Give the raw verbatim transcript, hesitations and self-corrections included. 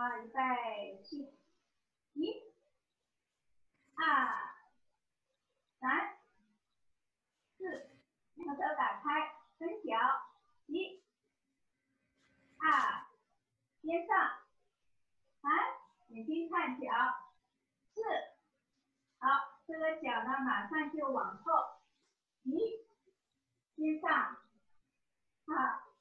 好，预备起，一、二、三、四，两个手打开，伸脚，一、二，肩上，三，眼睛看脚，四，好，这个脚呢马上就往后，一，肩上，好，